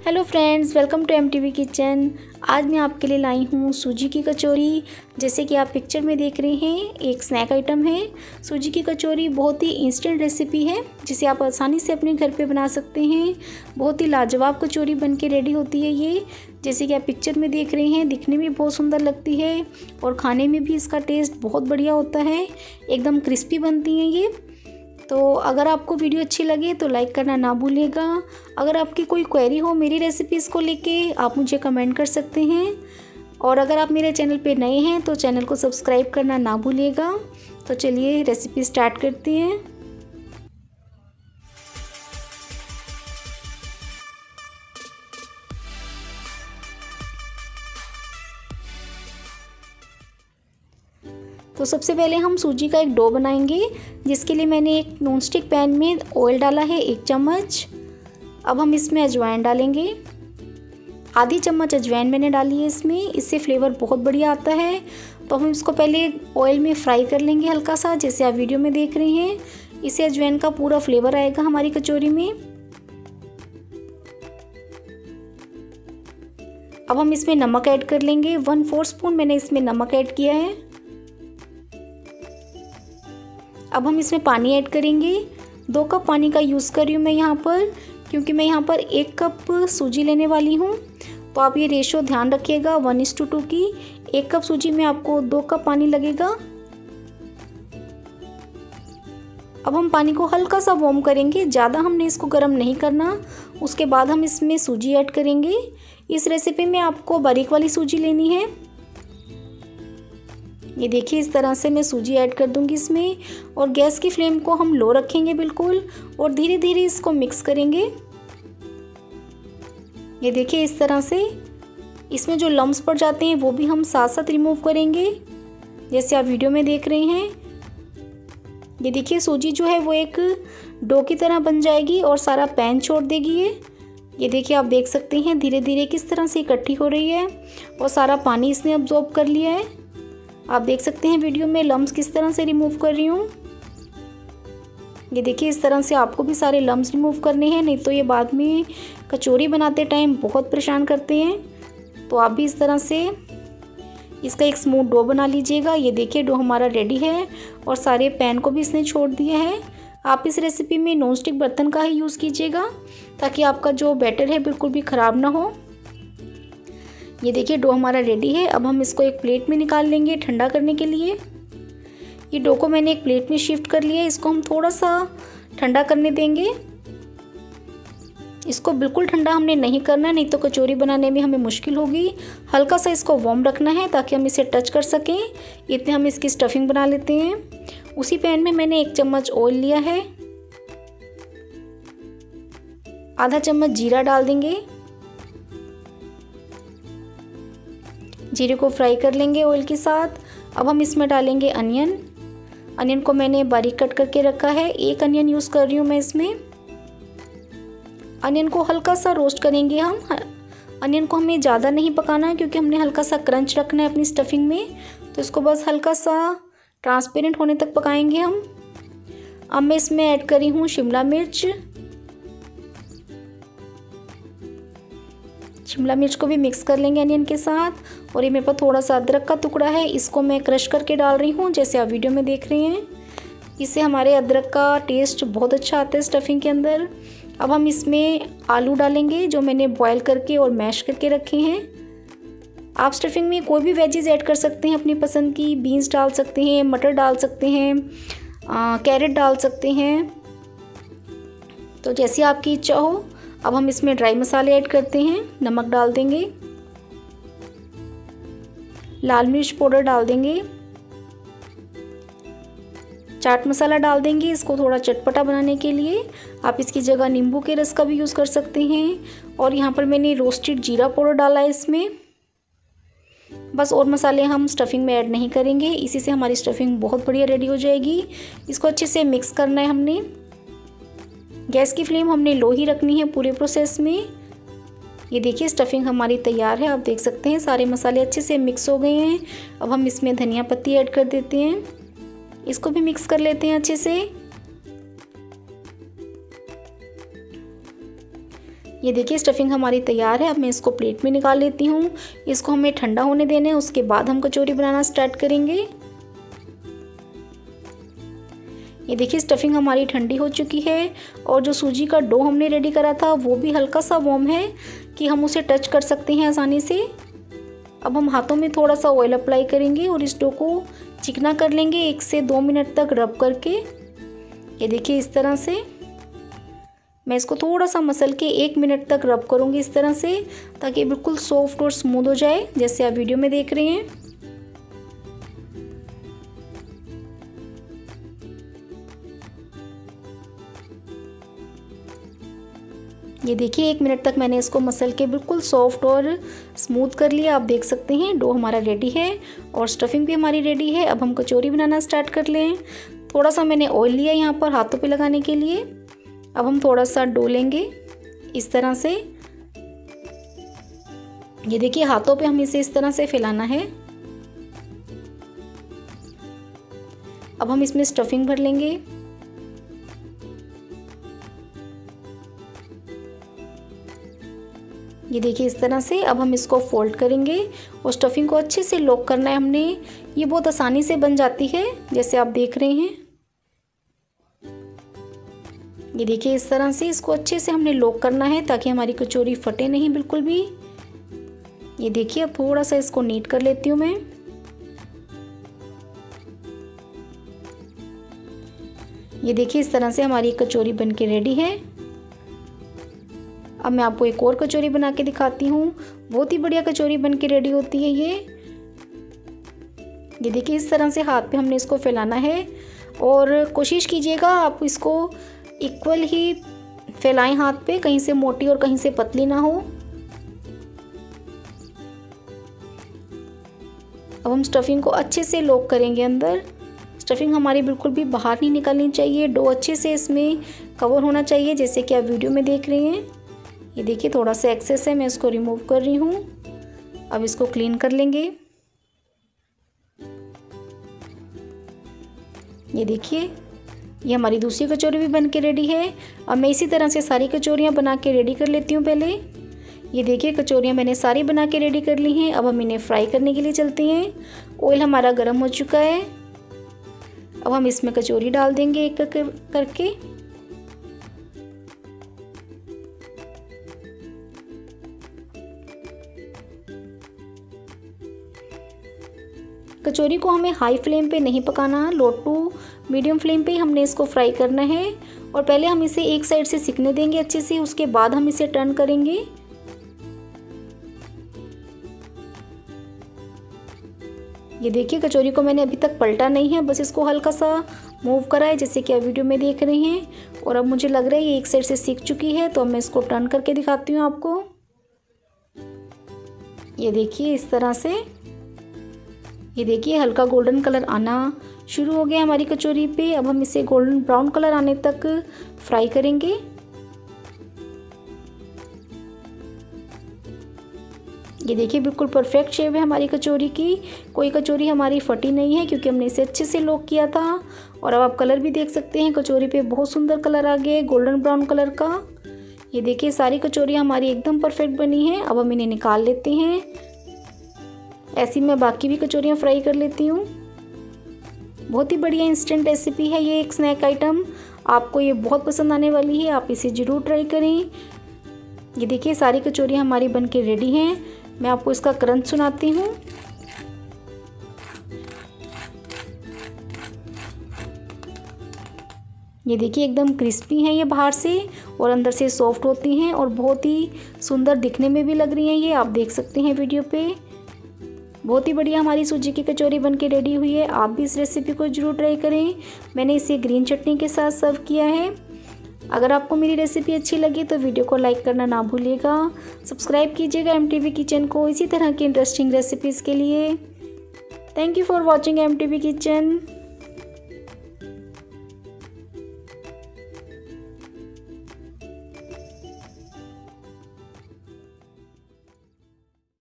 Hello friends, welcome to MTV kitchen. आज मैं आपके लिए लाई हूँ सूजी की कचौरी। जैसे कि आप पिक्चर में देख रहे हैं, एक स्नैक आइटम है। सूजी की कचौरी बहुत ही इंस्टेंट रेसिपी है जिसे आप आसानी से अपने घर पे बना सकते हैं। बहुत ही लाजवाब कचौरी बन के रेडी होती है ये। जैसे कि आप पिक्चर में देख रहे हैं, दिखने में बहुत सुंदर लगती है और खाने में भी इसका टेस्ट बहुत बढ़िया होता है। एकदम क्रिस्पी बनती हैं ये। तो अगर आपको वीडियो अच्छी लगे तो लाइक करना ना भूलिएगा। अगर आपकी कोई क्वेरी हो मेरी रेसिपीज़ को लेके, आप मुझे कमेंट कर सकते हैं। और अगर आप मेरे चैनल पे नए हैं तो चैनल को सब्सक्राइब करना ना भूलिएगा। तो चलिए रेसिपी स्टार्ट करते हैं। तो सबसे पहले हम सूजी का एक डो बनाएंगे, जिसके लिए मैंने एक नॉनस्टिक पैन में ऑयल डाला है 1 चम्मच। अब हम इसमें अजवाइन डालेंगे। आधी चम्मच अजवाइन मैंने डाली है इसमें, इससे फ्लेवर बहुत बढ़िया आता है। तो हम इसको पहले ऑयल में फ्राई कर लेंगे हल्का सा, जैसे आप वीडियो में देख रहे हैं। इससे अजवाइन का पूरा फ्लेवर आएगा हमारी कचौरी में। अब हम इसमें नमक ऐड कर लेंगे। 1/4 स्पून मैंने इसमें नमक ऐड किया है। अब हम इसमें पानी ऐड करेंगे। 2 कप पानी का यूज़ कर रही हूँ मैं यहाँ पर, क्योंकि मैं यहाँ पर 1 कप सूजी लेने वाली हूँ। तो आप ये रेशो ध्यान रखिएगा 1:2 की। 1 कप सूजी में आपको 2 कप पानी लगेगा। अब हम पानी को हल्का सा वार्म करेंगे, ज़्यादा हमने इसको गर्म नहीं करना। उसके बाद हम इसमें सूजी ऐड करेंगे। इस रेसिपी में आपको बारीक वाली सूजी लेनी है। ये देखिए, इस तरह से मैं सूजी ऐड कर दूंगी इसमें। और गैस की फ्लेम को हम लो रखेंगे बिल्कुल, और धीरे धीरे इसको मिक्स करेंगे। ये देखिए, इस तरह से इसमें जो लम्स पड़ जाते हैं वो भी हम साथ साथ रिमूव करेंगे, जैसे आप वीडियो में देख रहे हैं। ये देखिए, सूजी जो है वो एक डो की तरह बन जाएगी और सारा पैन छोड़ देगी ये देखिए, आप देख सकते हैं धीरे धीरे किस तरह से इकट्ठी हो रही है और सारा पानी इसने अब्जॉर्ब कर लिया है। आप देख सकते हैं वीडियो में लम्स किस तरह से रिमूव कर रही हूँ। ये देखिए, इस तरह से आपको भी सारे लम्स रिमूव करने हैं, नहीं तो ये बाद में कचौरी बनाते टाइम बहुत परेशान करते हैं। तो आप भी इस तरह से इसका एक स्मूथ डो बना लीजिएगा। ये देखिए, डो हमारा रेडी है और सारे पैन को भी इसने छोड़ दिया है। आप इस रेसिपी में नॉनस्टिक बर्तन का ही यूज़ कीजिएगा, ताकि आपका जो बैटर है बिल्कुल भी ख़राब ना हो। ये देखिए, डो हमारा रेडी है। अब हम इसको एक प्लेट में निकाल लेंगे ठंडा करने के लिए। ये डो को मैंने एक प्लेट में शिफ्ट कर लिया है। इसको हम थोड़ा सा ठंडा करने देंगे। इसको बिल्कुल ठंडा हमने नहीं करना, नहीं तो कचौरी बनाने में हमें मुश्किल होगी। हल्का सा इसको वार्म रखना है ताकि हम इसे टच कर सकें। इतने हम इसकी स्टफिंग बना लेते हैं। उसी पैन में मैंने 1 चम्मच ऑयल लिया है। आधा चम्मच जीरा डाल देंगे। जीरे को फ्राई कर लेंगे ऑयल के साथ। अब हम इसमें डालेंगे अनियन को मैंने बारीक कट करके रखा है। 1 अनियन यूज़ कर रही हूँ मैं इसमें। अनियन को हल्का सा रोस्ट करेंगे हम। अनियन को हमें ज़्यादा नहीं पकाना है, क्योंकि हमने हल्का सा क्रंच रखना है अपनी स्टफिंग में। तो इसको बस हल्का सा ट्रांसपेरेंट होने तक पकाएंगे हम। अब मैं इसमें ऐड करी हूँ शिमला मिर्च को भी मिक्स कर लेंगे अनियन के साथ। और ये मेरे पास थोड़ा सा अदरक का टुकड़ा है, इसको मैं क्रश करके डाल रही हूँ, जैसे आप वीडियो में देख रहे हैं। इससे हमारे अदरक का टेस्ट बहुत अच्छा आता है स्टफिंग के अंदर। अब हम इसमें आलू डालेंगे, जो मैंने बॉयल करके और मैश करके रखे हैं। आप स्टफिंग में कोई भी वेजीज ऐड कर सकते हैं अपनी पसंद की। बीन्स डाल सकते हैं, मटर डाल सकते हैं, कैरेट डाल सकते हैं, तो जैसी आपकी इच्छा हो। अब हम इसमें ड्राई मसाले ऐड करते हैं। नमक डाल देंगे, लाल मिर्च पाउडर डाल देंगे, चाट मसाला डाल देंगे इसको थोड़ा चटपटा बनाने के लिए। आप इसकी जगह नींबू के रस का भी यूज़ कर सकते हैं। और यहाँ पर मैंने रोस्टेड जीरा पाउडर डाला है इसमें। बस और मसाले हम स्टफिंग में ऐड नहीं करेंगे, इसी से हमारी स्टफिंग बहुत बढ़िया रेडी हो जाएगी। इसको अच्छे से मिक्स करना है हमने। गैस की फ्लेम हमने लो ही रखनी है पूरे प्रोसेस में। ये देखिए, स्टफिंग हमारी तैयार है। आप देख सकते हैं सारे मसाले अच्छे से मिक्स हो गए हैं। अब हम इसमें धनिया पत्ती ऐड कर देते हैं। इसको भी मिक्स कर लेते हैं अच्छे से। ये देखिए स्टफिंग हमारी तैयार है। अब मैं इसको प्लेट में निकाल लेती हूँ। इसको हमें ठंडा होने देना है, उसके बाद हम कचौरी बनाना स्टार्ट करेंगे। ये देखिए स्टफिंग हमारी ठंडी हो चुकी है और जो सूजी का डो हमने रेडी करा था वो भी हल्का सा वार्म है कि हम उसे टच कर सकते हैं आसानी से। अब हम हाथों में थोड़ा सा ऑयल अप्लाई करेंगे और इस डो को चिकना कर लेंगे 1 से 2 मिनट तक रब करके। ये देखिए इस तरह से मैं इसको थोड़ा सा मसल के 1 मिनट तक रब करूँगी इस तरह से, ताकि बिल्कुल सॉफ्ट और स्मूथ हो जाए, जैसे आप वीडियो में देख रहे हैं। ये देखिए 1 मिनट तक मैंने इसको मसल के बिल्कुल सॉफ्ट और स्मूथ कर लिया। आप देख सकते हैं डो हमारा रेडी है और स्टफिंग भी हमारी रेडी है। अब हम कचौरी बनाना स्टार्ट कर लें। थोड़ा सा मैंने ऑयल लिया यहाँ पर हाथों पे लगाने के लिए। अब हम थोड़ा सा डो लेंगे इस तरह से। ये देखिए हाथों पे हमें इसे इस तरह से फैलाना है। अब हम इसमें स्टफिंग भर लेंगे। ये देखिए इस तरह से। अब हम इसको फोल्ड करेंगे और स्टफिंग को अच्छे से लॉक करना है हमने। ये बहुत आसानी से बन जाती है, जैसे आप देख रहे हैं। ये देखिए इस तरह से इसको अच्छे से हमने लॉक करना है ताकि हमारी कचौरी फटे नहीं बिल्कुल भी। ये देखिए अब थोड़ा सा इसको नीट कर लेती हूँ मैं। ये देखिए इस तरह से हमारी कचौरी बनके रेडी है। अब मैं आपको एक और कचौरी बना के दिखाती हूँ। बहुत ही बढ़िया कचौरी बन के रेडी होती है ये। देखिए इस तरह से हाथ पे हमने इसको फैलाना है और कोशिश कीजिएगा आप इसको इक्वल ही फैलाएं हाथ पे, कहीं से मोटी और कहीं से पतली ना हो। अब हम स्टफिंग को अच्छे से लॉक करेंगे अंदर। स्टफिंग हमारी बिल्कुल भी बाहर नहीं निकलनी चाहिए। डो अच्छे से इसमें कवर होना चाहिए, जैसे कि आप वीडियो में देख रहे हैं। ये देखिए थोड़ा सा एक्सेस है, मैं इसको रिमूव कर रही हूँ। अब इसको क्लीन कर लेंगे। ये देखिए ये हमारी दूसरी कचौरी भी बन के रेडी है। अब मैं इसी तरह से सारी कचौरियाँ बना के रेडी कर लेती हूँ पहले। ये देखिए कचौरियाँ मैंने सारी बना के रेडी कर ली हैं। अब हम इन्हें फ्राई करने के लिए चलते हैं। ऑयल हमारा गर्म हो चुका है। अब हम इसमें कचौरी डाल देंगे एक करके। कचौरी को हमें हाई फ्लेम पे नहीं पकाना, लो टू मीडियम फ्लेम पे हमने इसको फ्राई करना है। और पहले हम इसे एक साइड से सिकने देंगे अच्छे से, उसके बाद हम इसे टर्न करेंगे। ये देखिए कचौरी को मैंने अभी तक पलटा नहीं है, बस इसको हल्का सा मूव करा है, जैसे कि आप वीडियो में देख रहे हैं। और अब मुझे लग रहा है ये एक साइड से सिक चुकी है, तो अब मैं इसको टर्न करके दिखाती हूँ आपको। ये देखिए इस तरह से। ये देखिए हल्का गोल्डन कलर आना शुरू हो गया हमारी कचौरी पे। अब हम इसे गोल्डन ब्राउन कलर आने तक फ्राई करेंगे। ये देखिए बिल्कुल परफेक्ट शेप है हमारी कचौरी की। कोई कचौरी हमारी फटी नहीं है, क्योंकि हमने इसे अच्छे से लॉक किया था। और अब आप कलर भी देख सकते हैं, कचौरी पे बहुत सुंदर कलर आ गया है गोल्डन ब्राउन कलर का। ये देखिए सारी कचौरियाँ हमारी एकदम परफेक्ट बनी हैं। अब हम इन्हें निकाल लेते हैं। ऐसी मैं बाकी भी कचौरियाँ फ्राई कर लेती हूँ। बहुत ही बढ़िया इंस्टेंट रेसिपी है ये, एक स्नैक आइटम। आपको ये बहुत पसंद आने वाली है, आप इसे ज़रूर ट्राई करें। ये देखिए सारी कचौरियाँ हमारी बनके रेडी हैं। मैं आपको इसका क्रंच सुनाती हूँ। ये देखिए एकदम क्रिस्पी हैं ये बाहर से और अंदर से सॉफ्ट होती हैं और बहुत ही सुंदर दिखने में भी लग रही हैं ये, आप देख सकते हैं वीडियो पे। बहुत ही बढ़िया हमारी सूजी की कचौरी बनके रेडी हुई है। आप भी इस रेसिपी को ज़रूर ट्राई करें। मैंने इसे ग्रीन चटनी के साथ सर्व किया है। अगर आपको मेरी रेसिपी अच्छी लगी तो वीडियो को लाइक करना ना भूलिएगा। सब्सक्राइब कीजिएगा MTV किचन को इसी तरह की इंटरेस्टिंग रेसिपीज़ के लिए। Thank you for watching MTV kitchen.